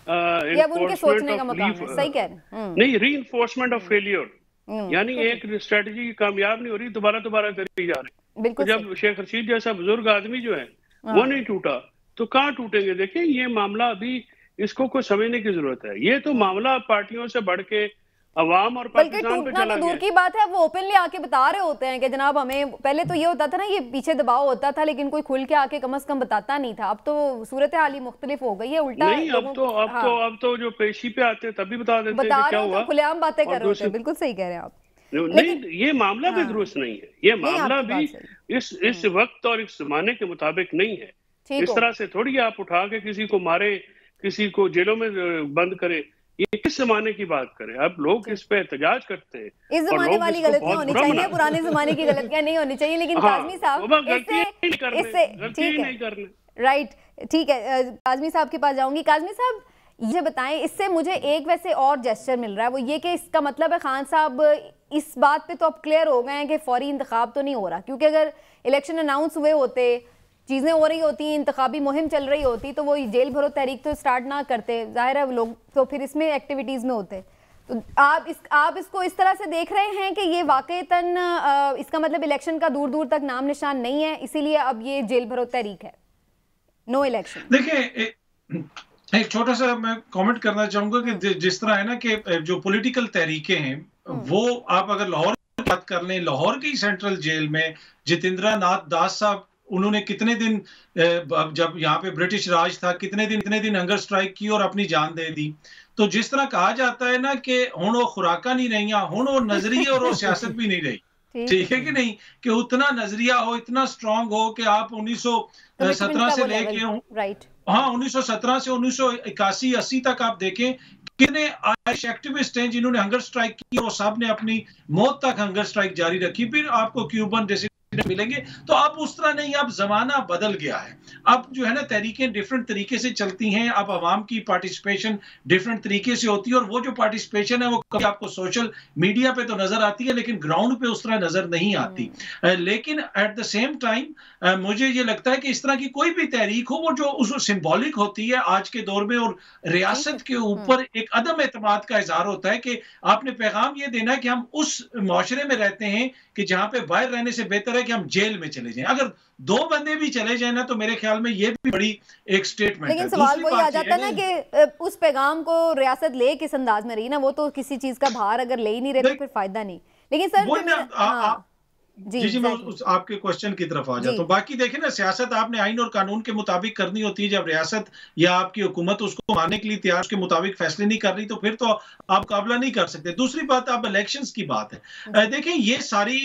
उनके सोचने का मकाम है। सही कह रहे हैं। नहीं, रीइंफोर्समेंट ऑफ फेलियर, यानी एक स्ट्रेटजी कामयाब नहीं हो रही, दोबारा करी जा रही। तो जब शेख रशीद जैसा बुजुर्ग आदमी जो है वो नहीं टूटा, तो कहाँ टूटेंगे? देखिए, ये मामला अभी इसको कोई समझने की जरूरत है। ये तो मामला पार्टियों से बढ़ के अवाम और बल्कि पाकिस्तान पे टूटना चला तो दूर गया। की बात है, वो ओपनली आके बता रहे होते हैं कि जनाब हमें, पहले तो ये होता था ना, ये पीछे दबाव होता था, लेकिन कोई खुल के आके कम से कम बताता नहीं था। अब तो सूरत हाल ही मुख्तलिफ हो गई है, उल्टा नहीं, अब तो जो पेशी पे आते हैं तभी बता देते हैं बता कि क्या रहे हुआ, होते, खुलेआम बातें और कर रहे होते हैं। बिल्कुल सही कह रहे हैं आप। नहीं, ये मामला भी हाँ, दुरुस्त नहीं है, ये नहीं मामला आपकी भी बात सही। इस वक्त और इस जमाने के मुताबिक नहीं है। ठीक इस हो, तरह से थोड़ी आप उठा के किसी को मारे, किसी को जेलों में बंद करे, ये किस जमाने की बात करें। अब लोग इस पे एहतजाज करते हैं इस और जमाने लोग वाली इसको गलतियां बहुत होनी बुरा चाहिए, मनाते पुराने जमाने की गलतियां नहीं होनी चाहिए। लेकिन हाँ, काजमी साहब गलतियां नहीं करने, इससे गलतियां ठीक नहीं करने। है, राइट, ठीक है। काजमी साहब के पास जाऊंगी। काजमी साहब ये बताएं, इससे मुझे एक वैसे और जेस्चर मिल रहा है, वो ये कि इसका मतलब है खान साहब इस बात पे तो अब क्लियर हो गए हैं कि फौरी इंतखाब तो नहीं हो रहा, क्योंकि अगर इलेक्शन अनाउंस हुए होते, चीज़ें हो रही होती, इंतखाबी मुहिम चल रही होती, तो वो जेल भरो तहरीक तो स्टार्ट ना करते, जाहिर है लोग तो फिर इसमें एक्टिविटीज़ में होते। तो आप इसको इस तरह से देख रहे हैं कि ये वाकईतन इसका मतलब इलेक्शन का दूर दूर तक नाम निशान नहीं है, इसीलिए अब ये जेल भरो तहरीक है, नो इलेक्शन। देखिए, एक छोटा सा मैं कमेंट करना चाहूंगा कि जिस तरह है ना कि जो पॉलिटिकल तहरीके हैं, वो आप अगर लाहौर की बात कर लें, लाहौर की सेंट्रल जेल में जितेंद्र नाथ दास साहब, उन्होंने कितने दिन, जब यहाँ पे ब्रिटिश राज था, कितने दिन हंगर स्ट्राइक की और अपनी जान दे दी। तो जिस तरह कहा जाता है ना कि हुण वो खुराका नहीं रही, हुण वो नजरिए और वो सियासत भी नहीं रही। ठीक है कि नहीं, कि उतना नजरिया हो, इतना स्ट्रांग हो कि आप 1917 से लेके, राइट, हाँ 1917 से 1981-80 तक आप देखें कितने आयरिश एक्टिविस्ट हैं जिन्होंने हंगर स्ट्राइक की, और सब ने अपनी मौत तक हंगर स्ट्राइक जारी रखी। फिर आपको क्यूबन डिसीडेंट मिलेंगे। तो अब उस तरह नहीं, अब जमाना बदल गया है। अब जो है ना तहरीकें डिफरेंट तरीके से चलती हैं, अब आवाम की पार्टिसिपेशन डिफरेंट तरीके से होती है, और वो जो पार्टिसिपेशन है वो कभी आपको सोशल मीडिया पे तो नजर आती है, लेकिन ग्राउंड पे उस तरह नजर नहीं आती। लेकिन एट द सेम टाइम मुझे ये लगता है कि इस तरह की कोई भी तहरीक हो, वो जो उसको सिंबॉलिक होती है आज के दौर में, और रियासत के ऊपर एक अदम एतमाद का इजहार होता है कि आपने पैगाम ये देना है कि हम उस मुआशरे में रहते हैं कि जहां पे बाहर रहने से बेहतर है कि हम जेल में चले जाएं। अगर 2 बंदे भी चले जाए ना, तो मेरे ख्याल में ये भी बड़ी एक स्टेटमेंट है। लेकिन सवाल वही आ जाता है ना कि उस पैगाम को रियासत ले किस अंदाज में रही ना, वो तो किसी चीज का भार अगर ले ही नहीं रहे तो फिर फायदा नहीं। लेकिन सर जी मैं उस आपके क्वेश्चन की तरफ आ जाता हूं। बाकी देखें ना, सियासत आपने आइन और कानून के मुताबिक करनी होती है। जब रियासत या आपकी हुकूमत उसको मानने के लिए तैयार, उसके मुताबिक फैसले नहीं कर रही, तो फिर तो आप मुकाबला नहीं कर सकते। दूसरी बात, अब इलेक्शंस की बात है। देखें, ये सारी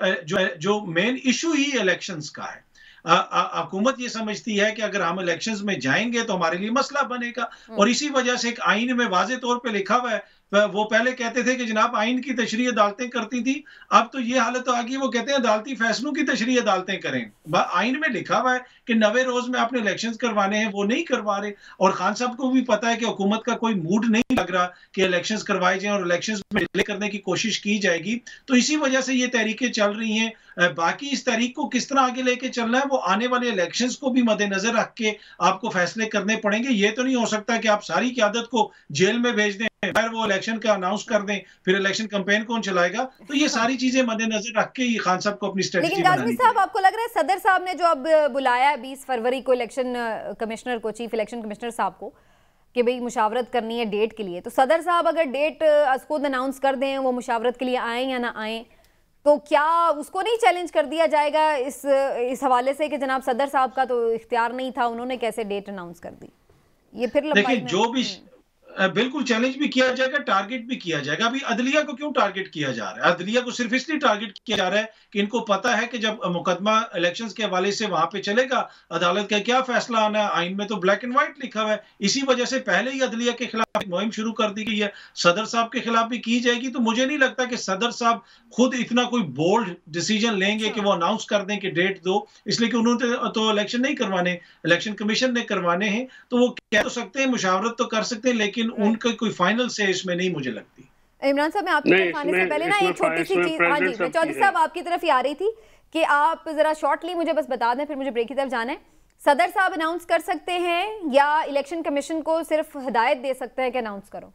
जो मेन इशू ही इलेक्शंस का है। हुकूमत ये समझती है कि अगर हम इलेक्शंस में जाएंगे तो हमारे लिए मसला बनेगा, और इसी वजह से एक आइन में वाज़े तौर पे लिखा हुआ है। वो पहले कहते थे कि जनाब आइन की तशरीह अदालतें करती थी, अब तो ये हालत आ गई, वो कहते हैं अदालती फैसलों की तशरीह अदालतें करें। आइन में लिखा हुआ है कि 90 रोज में आपने इलेक्शंस करवाने हैं, वो नहीं करवा रहे। और खान साहब को भी पता है कि हुकूमत का कोई मूड नहीं लग रहा कि इलेक्शंस करवाए जाएं, और इलेक्शंस में डिले करने की कोशिश की जाएगी। तो इसी वजह से ये तहरीकें चल रही हैं। बाकी इस तहरीक को किस तरह आगे लेके चलना है, वो आने वाले इलेक्शंस को भी मद्देनजर रख के आपको फैसले करने पड़ेंगे। ये तो नहीं हो सकता कि आप सारी क़यादत को जेल में भेज दें, फिर वो इलेक्शन का अनाउंस कर दें, फिर इलेक्शन कैंपेन कौन चलाएगा। तो ये सारी चीजें मद्देनजर रख के ही खान साहब को अपनी स्ट्रेटजी बनानी है। लेकिन साहब, आपको लग रहा है सदर साहब ने जो अब बुलाया है 20 फरवरी को इलेक्शन कमिश्नर को, चीफ इलेक्शन कमिश्नर साहब को, कि भाई मुशावरत करनी है डेट के लिए, तो सदर साहब अगर डेट खुद अनाउंस कर दें, वो मुशावरत के लिए आए या ना आए, तो क्या उसको नहीं चैलेंज कर दिया जाएगा इस हवाले से कि जनाब सदर साहब का तो इख्तियार नहीं था, उन्होंने कैसे डेट अनाउंस कर दी? ये फिर देखिए, जो भी बिल्कुल चैलेंज भी किया जाएगा, टारगेट भी किया जाएगा। अभी अदलिया को क्यों टारगेट किया जा रहा है? अदलिया को सिर्फ इसलिए टारगेट किया जा रहा है कि इनको पता है कि जब मुकदमा इलेक्शंस के हवाले से वहां पे चलेगा, अदालत का क्या फैसला आना है, आइन में तो ब्लैक एंड व्हाइट लिखा हुआ है। इसी वजह से पहले ही अदलिया के खिलाफ मुहिम शुरू कर दी गई है, सदर साहब के खिलाफ भी की जाएगी। तो मुझे नहीं लगता कि सदर साहब खुद इतना कोई बोल्ड डिसीजन लेंगे कि वो अनाउंस कर दें कि डेट दो, इसलिए कि उन्होंने तो इलेक्शन नहीं करवाने, इलेक्शन कमीशन ने करवाने हैं। तो वो कह तो सकते हैं, मुशावरत तो कर सकते हैं, लेकिन उनका कोई फाइनल से इसमें नहीं मुझे लगती। इमरान साहब, मैं आपकी तरफ आने से पहले ना एक छोटी सी चीज, हाँ जी, मैं चौधरी साहब आपकी तरफ ही आ रही थी कि आप जरा शॉर्टली मुझे बस बता दें, फिर मुझे ब्रेक की तरफ जाना है। सदर साहब अनाउंस कर सकते हैं या इलेक्शन कमीशन को सिर्फ हिदायत दे सकते हैं कि अनाउंस करो?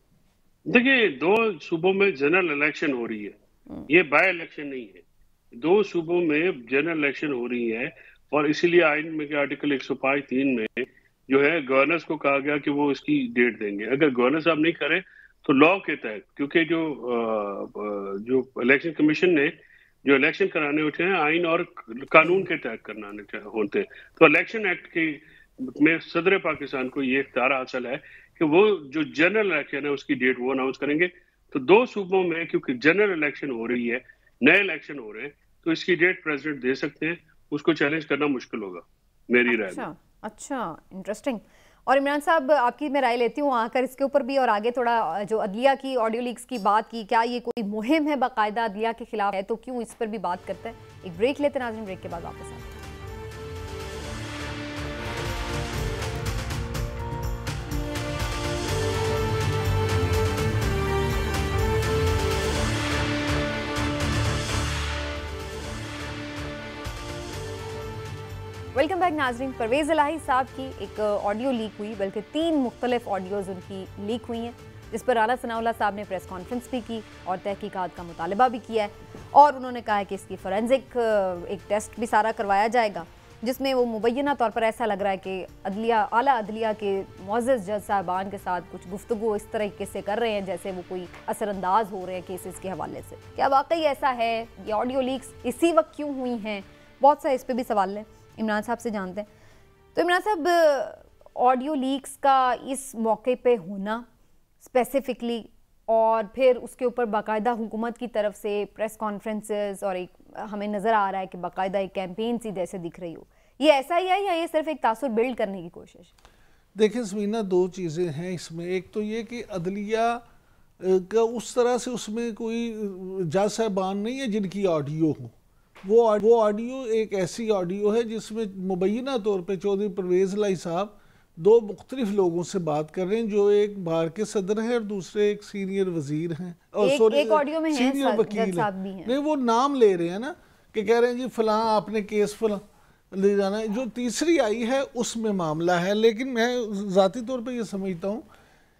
देखिए, 2 सूबों में जनरल इलेक्शन हो रही है, ये बाय इलेक्शन नहीं है। 2 सूबों में जनरल इलेक्शन हो रही है, और इसीलिए आइन में के आर्टिकल 105(3) में जो है गवर्नर्स को कहा गया कि वो इसकी डेट देंगे। अगर गवर्नर साहब नहीं करें तो लॉ के तहत, क्योंकि जो इलेक्शन कमीशन ने जो इलेक्शन कराने होते हैं आइन और कानून के तहत कराने होते हैं, तो इलेक्शन एक्ट की में सदर पाकिस्तान को ये इख्तियार हासिल है कि वो जो जनरल इलेक्शन है उसकी डेट वो अनाउंस करेंगे। तो 2 सूबों में क्योंकि जनरल इलेक्शन हो रही है, नए इलेक्शन हो रहे हैं, तो इसकी डेट प्रेसिडेंट दे सकते हैं, उसको चैलेंज करना मुश्किल होगा मेरी राय में। अच्छा, इंटरेस्टिंग। और इमरान साहब, आपकी मैं राय लेती हूँ आकर इसके ऊपर भी, और आगे थोड़ा जो अदलिया की ऑडियो लीक्स की बात की, क्या ये कोई मुहिम है बाकायदा अदलिया के खिलाफ है, तो क्यों इस पर भी बात करते हैं। एक ब्रेक लेते हैं नाज़रीन, ब्रेक के बाद वापस आते हैं। वेलकम बैक नाजरीन। परवेज़ इलाही साहब की एक ऑडियो लीक हुई, बल्कि 3 मुख्तलिफ ऑडियोज़ उनकी लीक हुई हैं, जिस पर राना सनाउल्लाह साहब ने प्रेस कॉन्फ्रेंस भी की और तहकीकात का मुतालबा भी किया है, और उन्होंने कहा है कि इसकी फॉरेंसिक एक टेस्ट भी सारा करवाया जाएगा, जिसमें वो मुबैना तौर पर ऐसा लग रहा है कि अदलिया, आला अदलिया के मुअज़्ज़ज़ जज साहबान के साथ कुछ गुफ्तगू इस तरीके से कर रहे हैं जैसे वो कोई असरअंदाज हो रहे हैं केसेस के हवाले से। क्या वाकई ऐसा है? ये ऑडियो लीक्स इसी वक्त क्यों हुई हैं? बहुत सारे इस पर भी सवाल हैं, इमरान साहब से जानते हैं। तो इमरान साहब, ऑडियो लीक्स का इस मौके पे होना स्पेसिफिकली, और फिर उसके ऊपर बाकायदा हुकूमत की तरफ से प्रेस कॉन्फ्रेंसेस, और एक हमें नज़र आ रहा है कि बाकायदा एक कैंपेन सी जैसे दिख रही हो, ये ऐसा ही है या ये सिर्फ एक तासुर बिल्ड करने की कोशिश? देखिए समीना, 2 चीज़ें हैं इसमें। एक तो ये कि अदलिया का उस तरह से उसमें कोई जज साहबान नहीं है जिनकी ऑडियो हो। वो ऑडियो एक ऐसी ऑडियो है जिसमें मुबैना तौर पे चौधरी परवेज़ इलाही साहब 2 मुख्तलिफ लोगों से बात कर रहे हैं, जो एक बार के सदर हैं और दूसरे एक सीनियर वजीर हैं, और एक ऑडियो में सीनियर वकील हैं। नहीं, वो नाम ले रहे हैं ना, कि कह रहे हैं जी फलां आपने केस फलां ले जाना है। जो तीसरी आई है उसमें मामला है। लेकिन मैं ज़ाती तौर पर यह समझता हूँ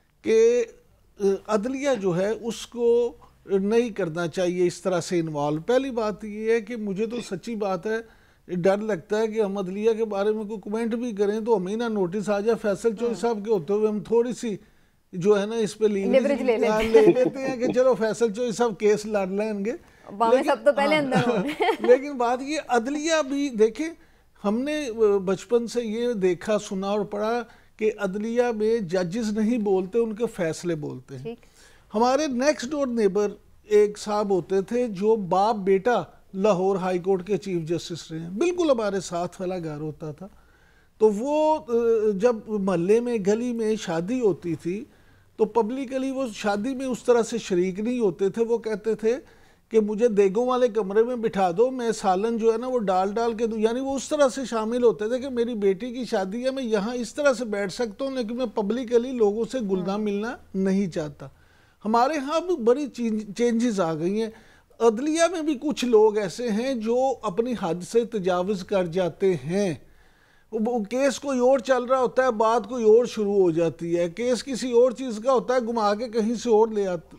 कि अदलिया जो है उसको नहीं करना चाहिए इस तरह से इन्वॉल्व। पहली बात ये है कि मुझे तो सच्ची बात है, डर लगता है कि हम अदलिया के बारे में कोई कमेंट भी करें तो हमें ना नोटिस आ जाए। फैसल चौधरी साहब के होते हुए हम थोड़ी सी जो है ना इस पे लेवरेज ले लेते हैं कि चलो फैसल चौधरी साहब केस लड़ लेंगे, सब तो पहले अंदर लेकिन बात ये अदलिया भी देखें, हमने बचपन से ये देखा, सुना और पढ़ा कि अदलिया में जजेस नहीं बोलते, उनके फैसले बोलते हैं। हमारे नेक्स्ट डोर नेबर एक साहब होते थे जो बाप बेटा लाहौर हाई कोर्ट के चीफ जस्टिस रहे हैं, बिल्कुल हमारे साथ वाला घर होता था। तो वो जब मोहल्ले में गली में शादी होती थी तो पब्लिकली वो शादी में उस तरह से शरीक नहीं होते थे। वो कहते थे कि मुझे देगों वाले कमरे में बिठा दो, मैं सालन जो है ना वो डाल के दूँ। यानी वो उस तरह से शामिल होते थे कि मेरी बेटी की शादी है, मैं यहाँ इस तरह से बैठ सकता हूँ, लेकिन मैं पब्लिकली लोगों से गुलना मिलना नहीं चाहता। हमारे यहाँ भी बड़ी चेंजेस आ गई हैं। अदलिया में भी कुछ लोग ऐसे हैं जो अपनी हद से तजावुज़ कर जाते हैं। वो केस कोई और चल रहा होता है, बात कोई और शुरू हो जाती है, केस किसी और चीज़ का होता है, घुमा के कहीं से और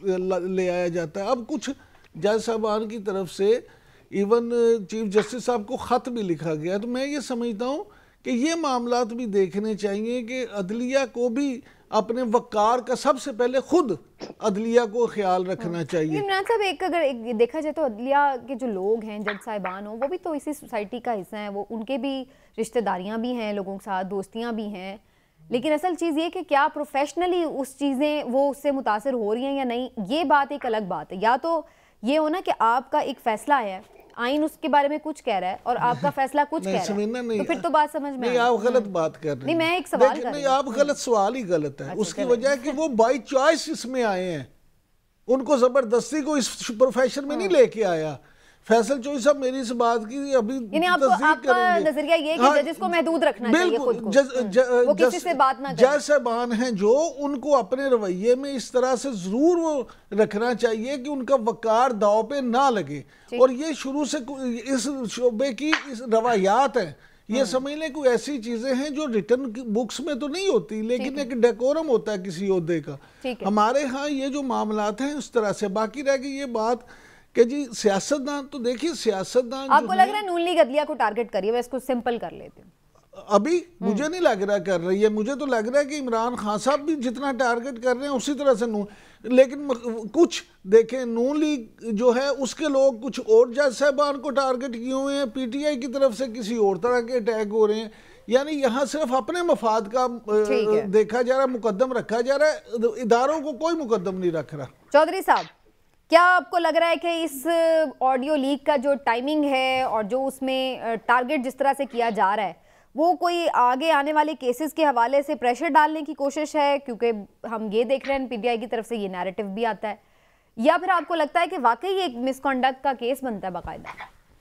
ले आया जाता है। अब कुछ जज साहबान की तरफ से इवन चीफ जस्टिस साहब को ख़त भी लिखा गया है। तो मैं ये समझता हूँ कि ये मामलात भी देखने चाहिए कि अदलिया को भी अपने वकार का सबसे पहले खुद अदलिया को ख्याल रखना चाहिए। इमरान साहब, अगर देखा जाए तो अदलिया के जो लोग हैं, जज साहिबान हो, वो भी तो इसी सोसाइटी का हिस्सा हैं, वो उनके भी रिश्तेदारियां भी हैं, लोगों के साथ दोस्तियां भी हैं। लेकिन असल चीज़ ये कि क्या प्रोफेशनली उस चीज़ें वो उससे मुतासर हो रही हैं या नहीं, ये बात एक अलग बात है। या तो ये हो ना कि आपका एक फैसला है, आइन उसके बारे में कुछ कह रहा है और आपका फैसला कुछ कह रहा है, तो फिर तो बात समझ में नहीं, आप गलत बात कर रहे हैं। नहीं, मैं एक सवाल कर रही हूं। आप गलत सवाल ही गलत है। उसकी वजह है कि वो बाई चॉइस इसमें आए हैं, उनको जबरदस्ती को इस प्रोफेशन में नहीं लेके आया। फैसल चौधरी साहब मेरी इस बात की अभी आपका नजरिया ये है कि जजेस को महदूद रखना चाहिए खुद को, वो किसी से बात ना करें। जज साहबान हैं जो उनको अपने रवैये में इस तरह से जरूर वो रखना चाहिए कि उनका वकार दाव पे ना लगे। और ये शुरू से इस शोबे की इस रवायात है, ये समझ लें कोई ऐसी चीजें हैं जो रिटर्न बुक्स में तो नहीं होती, लेकिन एक डेकोरम होता है किसी ओहदे का। हमारे यहाँ ये जो मामलात हैं उस तरह से। बाकी रह गई ये बात कि जी सियासतदान, तो देखिए सियासतदान आपको लग रहा है नून लीग अदलिया को टारगेट करिए, मैं इसको सिंपल कर लेती हूँ। अभी मुझे नहीं लग रहा कर रही है, मुझे तो लग रहा है कि इमरान खान साहब भी जितना टारगेट कर रहे हैं उसी तरह से लेकिन कुछ देखें नून लीग जो है उसके लोग कुछ और जज साहबान को टारगेट किए हुए हैं, पीटीआई की तरफ से किसी और तरह के अटैक हो रहे हैं। यानी यहाँ सिर्फ अपने मफाद का देखा जा रहा है, मुकदम रखा जा रहा है, इदारों को कोई मुकदम नहीं रख रहा। चौधरी साहब, क्या आपको लग रहा है कि इस ऑडियो लीक का जो टाइमिंग है और जो उसमें टारगेट जिस तरह से किया जा रहा है वो कोई आगे आने वाले केसेस के हवाले से प्रेशर डालने की कोशिश है? क्योंकि हम ये देख रहे हैं पीटीआई की तरफ से ये नैरेटिव भी आता है, या फिर आपको लगता है कि वाकई एक मिसकंडक्ट का केस बनता है बाकायदा?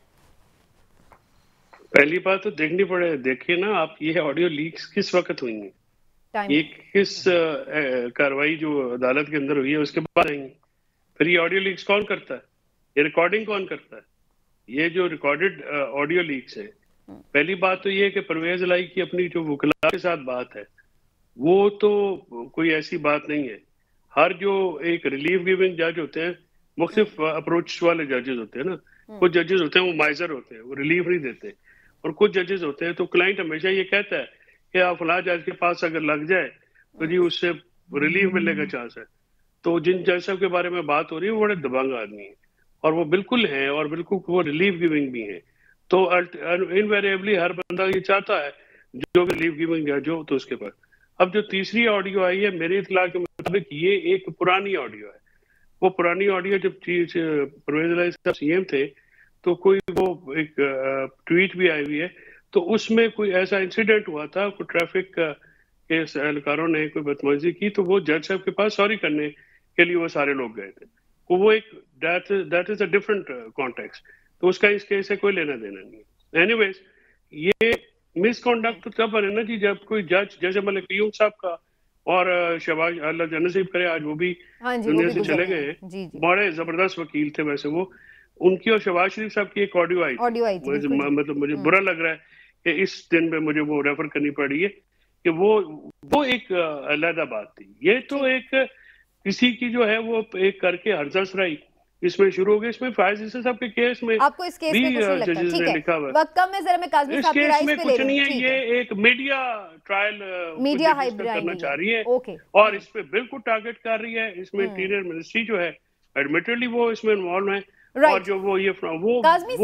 पहली बात तो देखनी पड़े, देखिए ना आप, ये ऑडियो लीक्स किस वक्त हुई हैं, ये किस कार्रवाई जो अदालत के अंदर हुई है उसके बाद आएंगी। फिर ये ऑडियो लीक्स कौन करता है, ये रिकॉर्डिंग कौन करता है? ये जो रिकॉर्डेड ऑडियो लीक्स है, पहली बात तो ये है कि परवेज इलाही की अपनी जो वकला के साथ बात है वो तो कोई ऐसी बात नहीं है। हर जो एक रिलीफ गिविंग जज होते हैं, मुख्तलिफ अप्रोच वाले जजेस होते हैं ना, कुछ जजेस होते हैं वो माइजर होते हैं, वो रिलीफ नहीं देते, और कुछ जजेस होते हैं तो क्लाइंट हमेशा ये कहता है कि आप फलां जज के पास अगर लग जाए तो जी उससे रिलीफ मिलने का चांस है। तो जिन जज साहब के बारे में बात हो रही है वो बड़े दबंग आदमी है और वो बिल्कुल हैं और बिल्कुल वो रिलीफ गिविंग भी है। तो इनवेरिएबली हर बंदा ये चाहता है जो भी रिलीफ गिविंग जज हो तो उसके पास। अब जो तीसरी ऑडियो आई है मेरी इत्तला के मुताबिक ये एक पुरानी ऑडियो है। वो पुरानी ऑडियो जब परवेज इलाही साहब सीएम थे तो कोई वो एक ट्वीट भी आई हुई है, तो उसमें कोई ऐसा इंसिडेंट हुआ था, कोई ट्रैफिक के एहलकारों ने कोई बदतमीजी की तो वो जज साहब के पास सॉरी करने के लिए वो सारे लोग गए थे। तो वो एक that is a different context, तो उसका इस केस से कोई लेना देना नहीं है। एनीवेज ये मिसकॉन्डक्ट तो तब बने ना जी जब कोई जज जैसे मलिक क़य्यूम साहब का और शहबाज अल्लाह जनसीब करे आज वो भी दुनिया से चले गए हैं, बड़े जबरदस्त वकील थे वैसे वो, उनकी और शहबाज शरीफ साहब की एक ऑडियो आई थी। मतलब मुझे बुरा लग रहा है कि इस दिन पे मुझे वो रेफर करनी पड़ी है कि वो एक अलग बात थी। ये तो एक किसी की जो है वो एक करके हरजस रही इसमें शुरू हो गया। इसमें फायज ईसा साहब के केस में आपको इस केस में कुछ नहीं लगता? ठीक है, लिखा हुआ वक्त कम है, जरा मैं काज़मी साहब की राय पे ले कुछ नहीं है, ये एक मीडिया ट्रायल मीडिया हाइप करना चाह रही है और इस पे बिल्कुल टारगेट कर रही है। इसमें इंटीरियर मिनिस्ट्री जो है एडमिटेडली वो इसमें इन्वॉल्व है और जो वो ये वो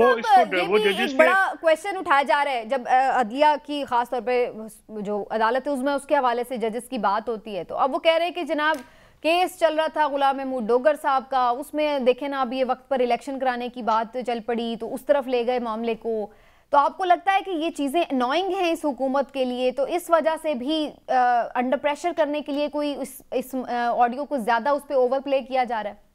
जजेस बड़ा क्वेश्चन उठाया जा रहा है जब अदलिया की खास तौर पे जो अदालत है उसमें उसके हवाले से जजेस की बात होती है, तो अब वो कह रहे हैं कि जनाब केस चल रहा था गुलाम महमूद डोगर साहब का, उसमें देखें ना अभी ये वक्त पर इलेक्शन कराने की बात चल पड़ी तो उस तरफ ले गए मामले को। तो आपको लगता है कि ये चीज़ें अनोइंग हैं इस हुकूमत के लिए, तो इस वजह से भी अंडर प्रेशर करने के लिए कोई इस ऑडियो को ज़्यादा उस पर ओवर प्ले किया जा रहा है?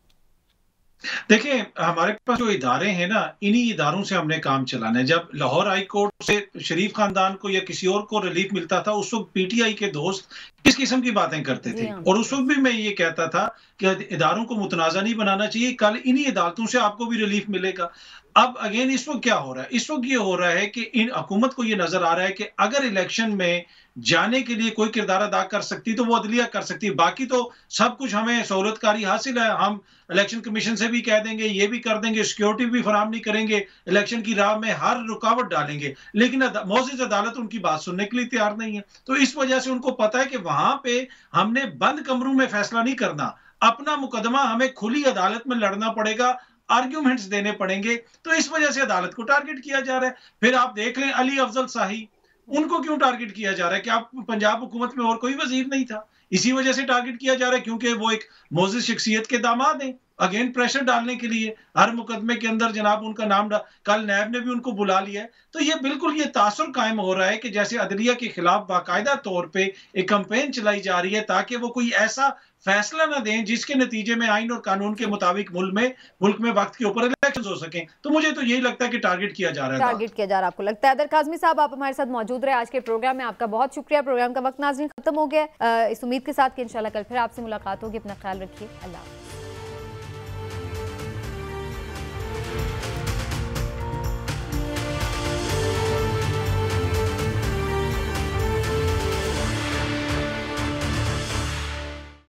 देखिए हमारे पास जो इदारे हैं ना, इन्हीं इदारों से हमने काम चलाना है। जब लाहौर हाई कोर्ट से शरीफ खानदान को या किसी और को रिलीफ मिलता था उस वक्त पीटीआई के दोस्त किस किस्म की बातें करते थे और उस वक्त भी मैं ये कहता था कि इदारों को मुतनाज़ा नहीं बनाना चाहिए, कल इन्हीं अदालतों से आपको भी रिलीफ मिलेगा। अब अगेन इस वक्त क्या हो रहा है, इस वक्त ये हो रहा है कि इन हुकूमत को ये नजर आ रहा है कि अगर इलेक्शन में जाने के लिए कोई किरदार अदा कर सकती तो वो अदलिया कर सकती है, बाकी तो सब कुछ हमें सहूलतकारी हासिल है। हम इलेक्शन कमीशन से भी कह देंगे, ये भी कर देंगे, सिक्योरिटी भी फराहम नहीं करेंगे, इलेक्शन की राह में हर रुकावट डालेंगे, लेकिन मोअज़्ज़िज़ अदालत उनकी बात सुनने के लिए तैयार नहीं है। तो इस वजह से उनको पता है कि वहां पे हमने बंद कमरों में फैसला नहीं करना, अपना मुकदमा हमें खुली अदालत में लड़ना पड़ेगा, आर्ग्यूमेंट्स देने पड़ेंगे। तो इस वजह से अदालत को टारगेट किया जा रहा है। फिर आप देख लें अली अफजल शाही, उनको क्यों टारगेट किया जा रहा है कि आप पंजाब हुकूमत में और कोई वजीर नहीं था, इसी वजह से टारगेट किया जा रहा है क्योंकि वो एक मोअज़्ज़िज़ शख्सियत के दामाद हैं। अगेन प्रेशर डालने के लिए हर मुकदमे के अंदर जनाब उनका नाम कल नैब ने भी उनको बुला लिया है। तो ये बिल्कुल ये तासुर कायम हो रहा है कि जैसे अदलिया के खिलाफ बाकायदा तौर पे एक कैंपेन चलाई जा रही है ताकि वो कोई ऐसा फैसला ना दें जिसके नतीजे में आइन और कानून के मुताबिक मुल्क में वक्त के ऊपर इलेक्शंस हो सकें। तो मुझे तो यही लगता है कि टारगेट किया जा रहा है। टारगेट किया जा रहा है आपको लगता है? अदर काज़मी साहब आप हमारे साथ मौजूद रहे आज के प्रोग्राम में, आपका बहुत शुक्रिया। प्रोग्राम का वक्त नाज़रीन खत्म हो गया, इस उम्मीद के साथ कि इंशाल्लाह कल फिर आपसे मुलाकात होगी। अपना ख्याल रखिए, अल्लाह।